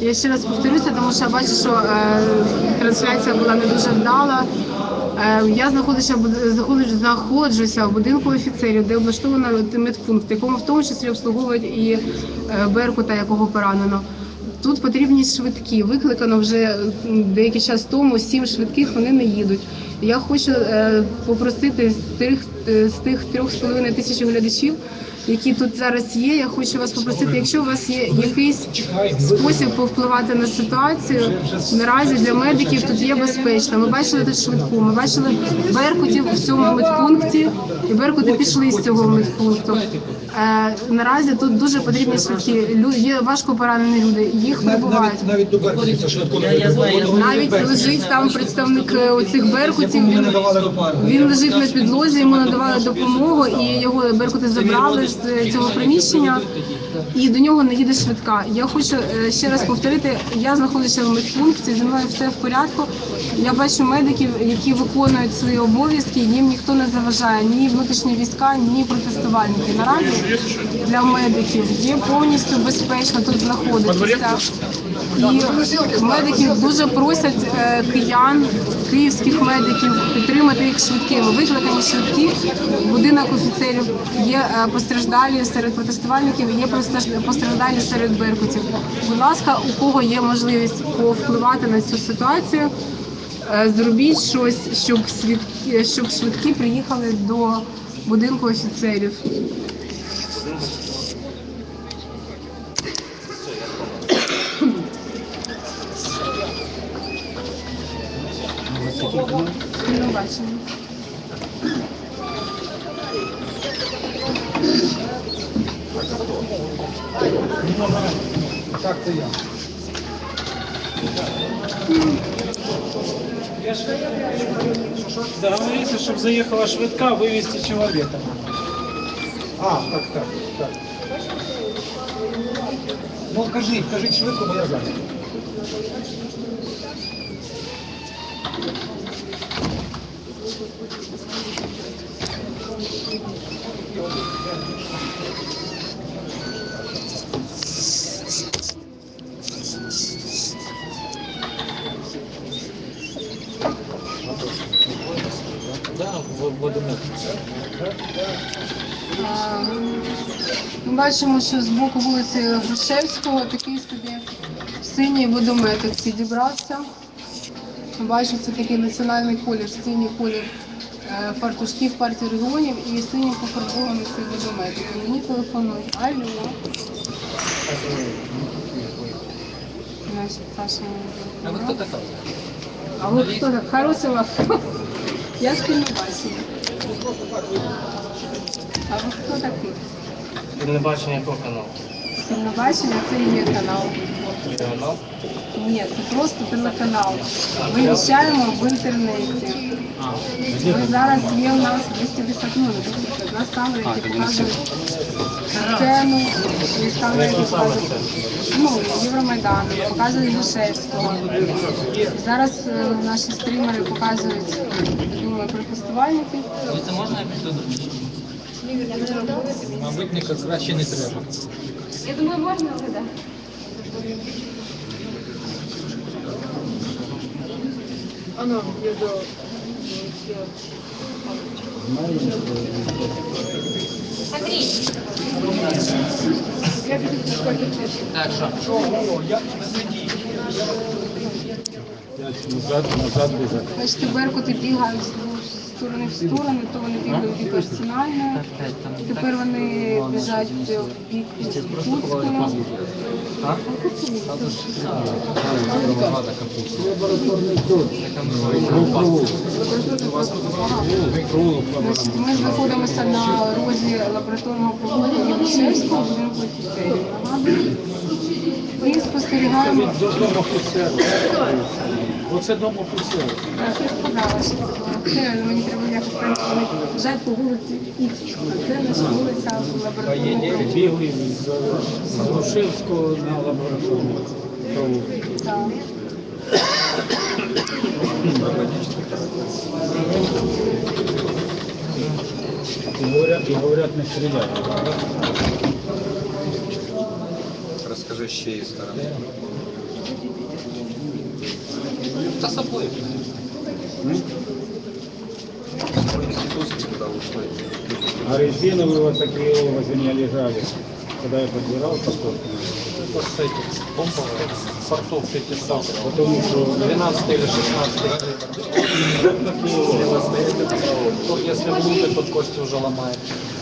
Я ще раз повторюся, тому що я бачу, що трансляція була не дуже вдала. Я знаходжуся в будинку офіцерів, де облаштовано медпункт, якому в тому числі обслуговують і Беркута, якого поранено. Тут потрібні швидкі. Викликано вже деякий час тому 7 швидких, вони не їдуть. Я хочу попросити з тих 3,5 тисяч глядачів, які тут зараз є, я хочу вас попросити, якщо у вас є якийсь спосіб повпливати на ситуацію, наразі для медиків тут є безпечно. Ми бачили тут швидку, ми бачили беркутів в цьому медпункті, і беркути пішли з цього медпункту. Наразі тут дуже потрібні швидкі. Є важко поранені люди, їх прибувають. Навіть до беркутів швидко не навіть лежить там представник оцих беркутів, він лежить на підлозі, йому надавали допомогу, і його беркути забрали з цього приміщення, і до нього не їде швидка. Я хочу ще раз повторити, я знаходжуся в медпункті, зі мною все в порядку. Я бачу медиків, які виконують свої обов'язки, їм ніхто не заважає, ні внутрішні війська, ні протестувальники. Наразі для медиків є повністю безпечно тут знаходитися. І медики дуже просять киян, київських медиків підтримати їх швидкими. Викликані швидкі, будинок офіцерів, є постраждалі серед протестувальників, є постраждалі серед беркутів. Будь ласка, у кого є можливість повпливати на цю ситуацію, зробіть щось, щоб швидкі приїхали до будинку офіцерів. Так, це я. Договориться, чтобы заехала швидка, вывести человека. Так. Ну, кажіть швидко, бо я зайнятий. Ми бачимо, що з боку вулиці Грушевського такий собі синій водометик підібрався. Ми бачимо, це такий національний колір, синій колір фартушків партії регіонів і синій пофарбований цей водометик. Мені телефонують. Алло. А вы кто такой? А вот кто так? Хороший лавка. Я спільно бачила. А ви хто такий? Телебачення якого каналу? Телебачення – це і є канал. Канал? Ні, це просто телеканал. Виїжджаємо в інтернеті. Ми зараз є у нас 210 у нас камери, які показують сцену, є камери, які показують Євромайдан, показують Грушевського. Зараз наші стрімери показують, думаю, протестувальників. Це можна я прийду до речі? Мабуть, не краще не треба. Я думаю, можна вже, так. Оно, я до... Андрій. Так, що? Назад біжать. Бачите, беркути бігають з сторони в сторону, то вони бігають в бік Арсенальної, тепер вони біжать в бік Кутського. Ми знаходимося на розі лабораторного проводу Грушевського, будинку офіцерів. Ми спостерігаємо. Оце дом офіцерів. Так, я сказала, що це мені треба якось правильно жать по вулиці Х. Це наша вулиця лабораторного проводу. Бігли з Грушевського на лабораторію. Так. І говорять, не стріляють. Розкажи з чиєї сторони. Та соплив. А резиновые вот такие возле меня лежали. Когда я подбирал паспорт, Вот с этих, с помповых, с портов 500. потому что 12 или 16 Если влупит, то кости уже ломает.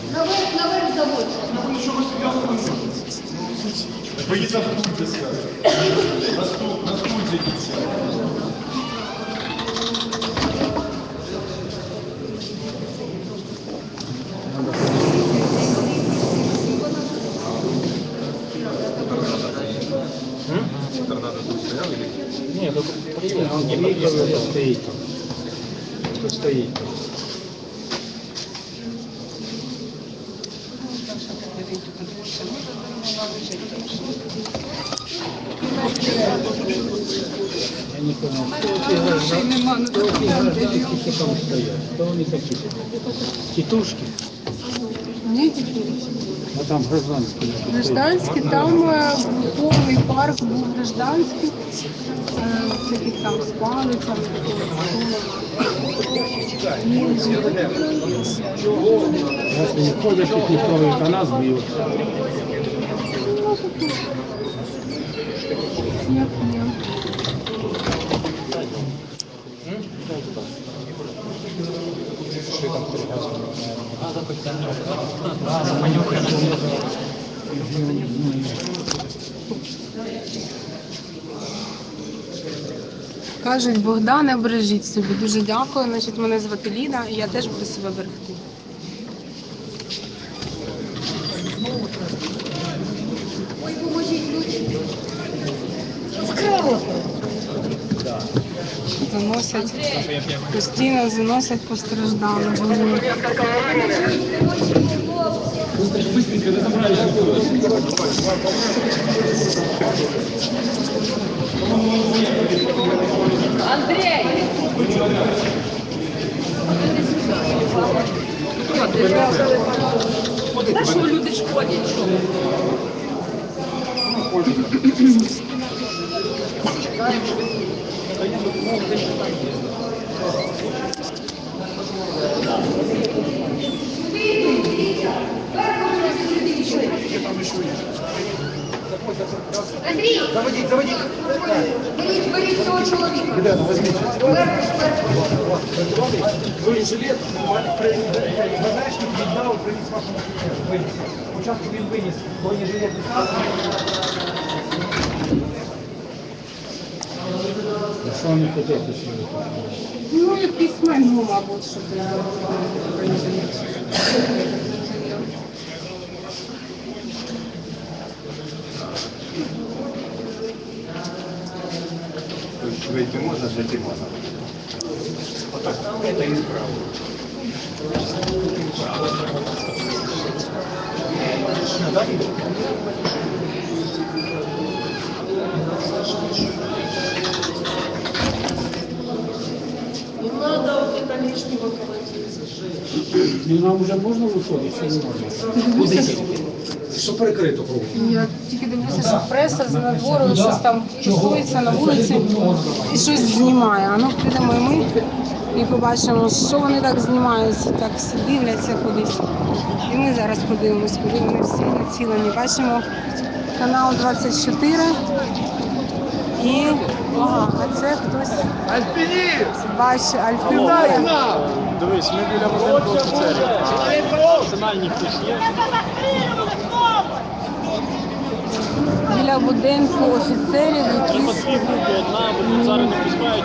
нет, только приехал, он приехал, стоит там. Кто стоит там. Я не понял, кто эти гражданские там стоят? Кто они такие? Титушки? Ні, тільки. А там гражданские. Гражданський, там повний парк був гражданський, таких там з палицями, Если не ходят, их никто и нас бьет. Ні. Кажуть, Богдане, бережіть себе. Дуже дякую. Значить, мене звати Ліна, і я теж буду себе берегти. Заносять, постійно заносять постраждалих. Андрей! Та що люди ж ходять, що? Андрій! Заводіть! Беріть цього чоловіка. Ви жилет, багажник віддав, приніс вашу машину. Спочатку він виніс, бронежилет А что они хотят еще? Ну, якийсь майно, мабуть, щоб То есть выйти можно, зайти можно. Вот так. Это и справа. Ну, нам уже можно выходить, что не можно? Що перекрито кругом. я тільки дивлюся, що преса з надвору щось там тусується на вулиці і щось знімає. А ну підемо і ми і побачимо, що вони так знімаються, так всі дивляться кудись. І ми зараз подивимось, куди вони всі націлені. Бачимо канал 24 і а це хтось бачить Альпініст. Дивись, ми біля будинку офіцерів. Арсенальні хтось є. Біля будинку офіцерів, які Зараз не пускають,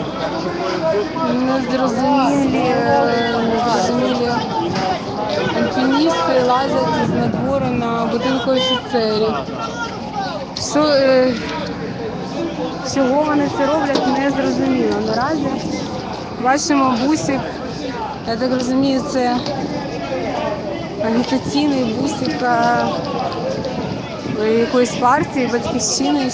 незрозумілі альпіністи лазять з надвору на будинку офіцерів. Чого вони це роблять, не зрозуміло. Наразі бачимо бусик, я так розумію, це агітаційний бусик якоїсь партії, Батьківщини.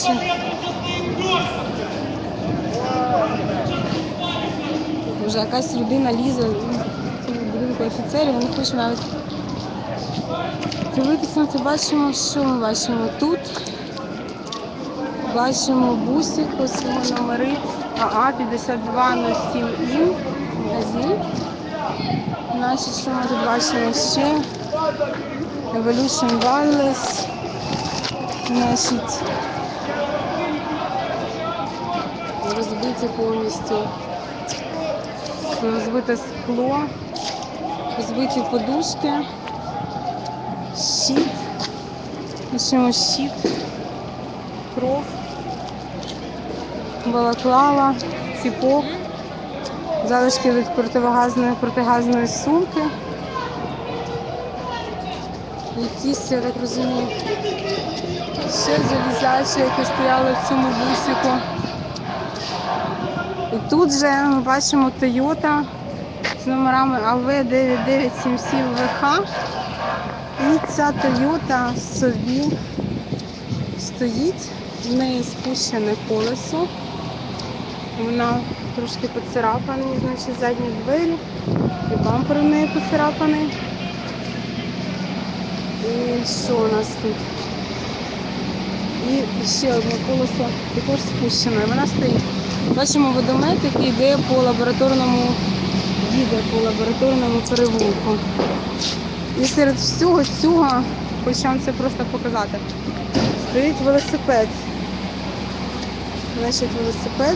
Вже якась людина лізе в будинку офіцерів, вони хочуть навіть дивитися на це. Бачимо, що ми бачимо тут. Бачимо бусик, ось його номери АА 5207 ІМ, магазин. Значить, що ми тут бачимо ще? Evolution Wireless. Значить, розбиті повністю, розбите скло, розбиті подушки, щит, бачимо щит, кров, балаклава, ціпок, залишки від протигазної сумки, якісь, я так розумію, ще залізячі, які стояли в цьому бусику. І тут же ми бачимо Toyota з номерами AV9977VH. І ця Toyota собі стоїть, в неї спущене колесо. Вона трошки поцарапана, значить задні двері, і бампер у неї поцарапаний. І що у нас тут? І ще одне колесо також спущене, вона стоїть. Бачимо водомет, який йде по лабораторному перевулку. І серед всього цього, хочу вам це просто показати, стоїть велосипед. Значить, велосипед,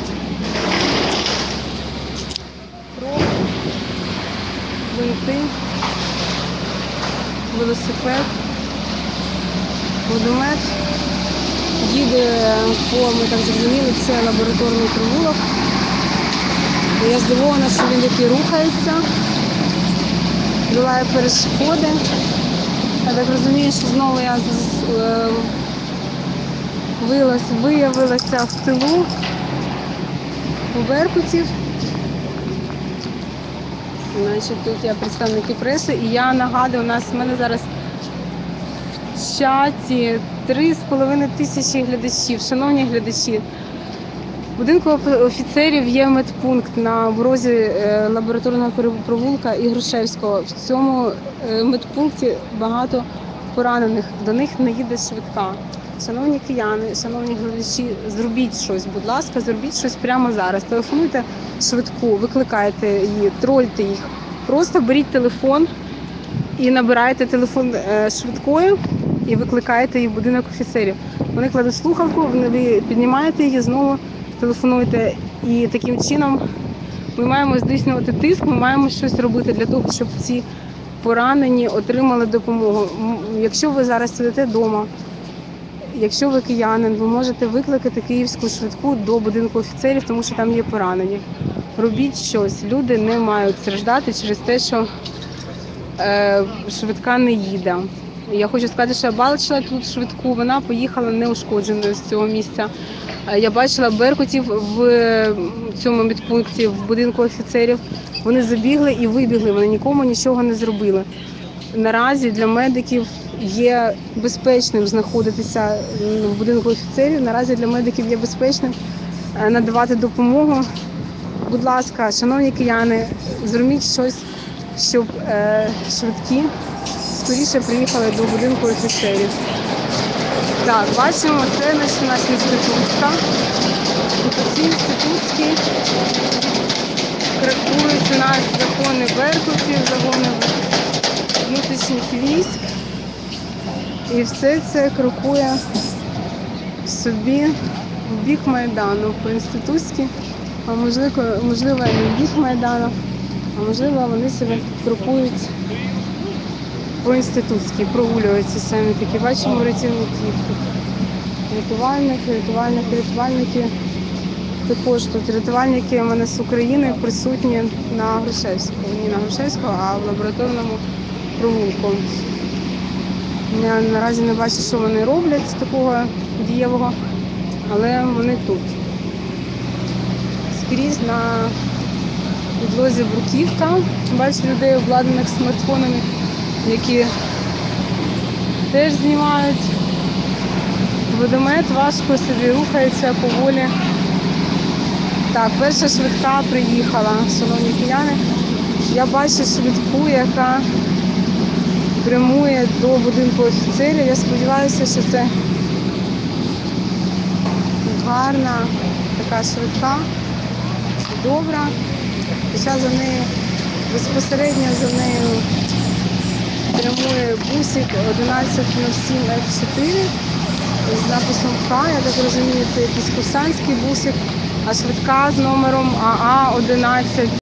кров, винти, велосипед, водомет. Їде по, ми так зрозуміли, це лабораторний провулок. Я здивована, що він такий рухається, долає перешкоди. Я так розумію, що знову я виявилася в тилу у беркутів. Значить, тут є представники преси, і я нагадую, в мене зараз в чаті 3,5 тисячі глядачів. Шановні глядачі, в будинку офіцерів є медпункт на розі лабораторного провулка і Грушевського. В цьому медпункті багато поранених, до них не їде швидка. Шановні кияни, шановні глядачі, зробіть щось, будь ласка, зробіть щось прямо зараз. Телефонуйте швидку, викликайте її, трольте їх. Просто беріть телефон і набирайте телефон швидкої і викликаєте її в будинок офіцерів. Вони кладуть слухавку, ви піднімаєте її, знову телефонуєте. І таким чином ми маємо здійснювати тиск, ми маємо щось робити для того, щоб ці поранені отримали допомогу. Якщо ви зараз сидите вдома, якщо ви киянин, ви можете викликати київську швидку до будинку офіцерів, тому що там є поранені. Робіть щось. Люди не мають страждати через те, що швидка не їде. Я хочу сказати, що я бачила тут швидку, вона поїхала неушкодженою з цього місця. Я бачила беркутів в цьому медпункті, в будинку офіцерів. Вони забігли і вибігли, вони нікому нічого не зробили. Наразі для медиків є безпечним знаходитися в будинку офіцерів, наразі для медиків є безпечним надавати допомогу. Будь ласка, шановні кияни, зробіть щось, щоб швидкі скоріше приїхали до будинку офіцерів. Так, бачимо, це наш інститутська. Ці інститутські кракують у нас загони беркутів, загони внутрішніх військ. І все це крокує собі в бік Майдану по-інститутськи, а можливо не в бік Майдану, а можливо вони себе крокують по-інститутськи, прогулюються самі такі. Бачимо рятівників. Рятувальники. Також тут рятувальники у мене з України присутні на Грушевського. Не на Грушевського, а в лабораторному провулку. Я наразі не бачу, що вони роблять з такого дієвого, але вони тут. Скрізь на підлозі бруківка. Бачу людей, обладнаних смартфонами, які теж знімають. Водомет важко собі рухається поволі. Так, перша швидка приїхала, шановні кияни. Я бачу швидку, яка прямує до будинку офіцерів. Я сподіваюся, що це гарна, така швидка, добра. Хоча за нею, безпосередньо за нею прямує бусик 1107 F4 з написом К, я так розумію, це якийсь курсантський бусик, а швидка з номером АА 11.